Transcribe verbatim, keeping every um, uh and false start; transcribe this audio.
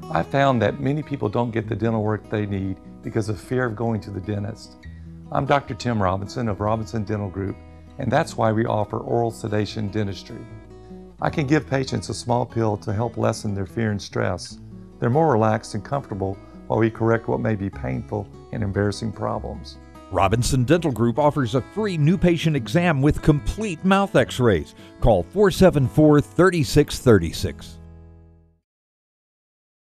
I found that many people don't get the dental work they need because of fear of going to the dentist. I'm Doctor Tim Robinson of Robinson Dental Group, and that's why we offer oral sedation dentistry. I can give patients a small pill to help lessen their fear and stress. They're more relaxed and comfortable while we correct what may be painful and embarrassing problems. Robinson Dental Group offers a free new patient exam with complete mouth x-rays. Call four seven four, three six three six.